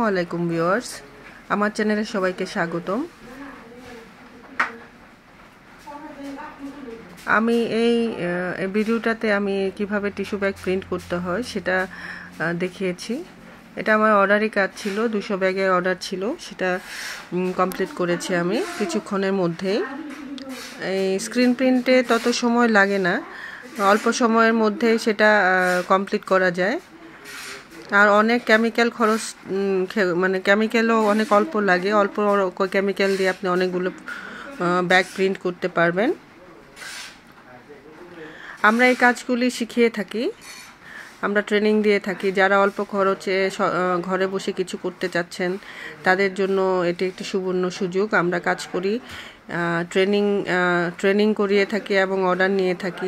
আলাইকুম ভিউয়ার্স, আমার চ্যানেলে সবাইকে স্বাগতম। আমি এই ভিডিওটাতে আমি কিভাবে টিস্যু ব্যাগ প্রিন্ট করতে হয় সেটা দেখিয়েছি। এটা আমার অর্ডারই কাজ ছিল, 200 ব্যাগের অর্ডার ছিল, সেটা কমপ্লিট করেছি আমি কিছুক্ষণের মধ্যেই। এই স্ক্রিন প্রিন্টে তত সময় লাগে না, অল্প সময়ের মধ্যে সেটা কমপ্লিট করা যায়। আর অনেক কেমিক্যাল খরচ, মানে কেমিক্যালও অনেক অল্প লাগে, অল্প কেমিক্যাল দিয়ে আপনি অনেকগুলো ব্যাগ প্রিন্ট করতে পারবেন। আমরা এই কাজগুলি শিখিয়ে থাকি, আমরা ট্রেনিং দিয়ে থাকি। যারা অল্প খরচে ঘরে বসে কিছু করতে চাচ্ছেন তাদের জন্য এটি একটি সুবর্ণ সুযোগ। আমরা কাজ করি, ট্রেনিং করিয়ে থাকি এবং অর্ডার নিয়ে থাকি।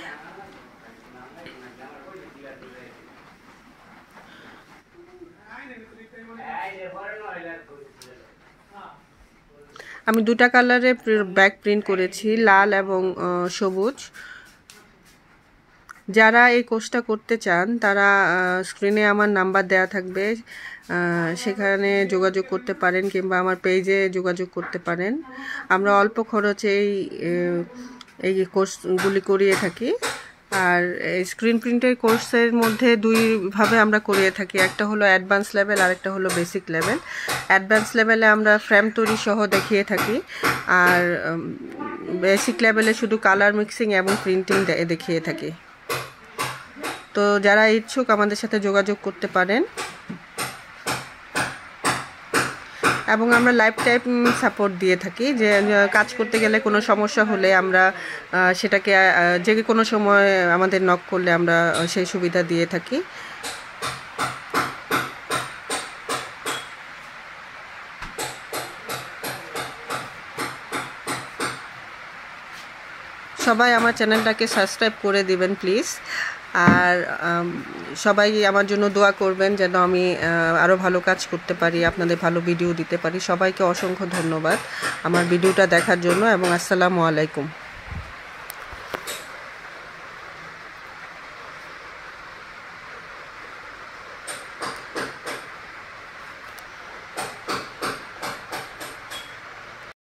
আমি দুটা কালারে ব্যাগ প্রিন্ট করেছি, লাল এবং সবুজ। যারা এই কোর্সটা করতে চান তারা স্ক্রিনে আমার নাম্বার দেয়া থাকবে, সেখানে যোগাযোগ করতে পারেন কিংবা আমার পেজে যোগাযোগ করতে পারেন। আমরা অল্প খরচে এই কোর্সগুলি করিয়ে থাকি। আর স্ক্রিন প্রিন্টের কোর্সের মধ্যে দুইভাবে আমরা করিয়ে থাকি, একটা হলো অ্যাডভান্স লেভেল আর একটা হলো বেসিক লেভেল। অ্যাডভান্স লেভেলে আমরা ফ্রেম তৈরি সহ দেখিয়ে থাকি, আর বেসিক লেভেলে শুধু কালার মিক্সিং এবং প্রিন্টিং দেখিয়ে থাকি। তো যারা ইচ্ছুক আমাদের সাথে যোগাযোগ করতে পারেন, এবং আমরা লাইফ টাইম সাপোর্ট দিয়ে থাকি। যে কাজ করতে গেলে কোনো সমস্যা হলে আমরা সেটাকে যে কোনো সময় আমাদের নক করলে আমরা সেই সুবিধা দিয়ে থাকি। সবাই আমার চ্যানেলটাকে সাবস্ক্রাইব করে দিবেন প্লিজ। আর সবাই আমার জন্য দোয়া করবেন যেন আমি আরও ভালো কাজ করতে পারি, আপনাদের ভালো ভিডিও দিতে পারি। সবাইকে অসংখ্য ধন্যবাদ আমার ভিডিওটা দেখার জন্য, এবং আসসালামু আলাইকুম।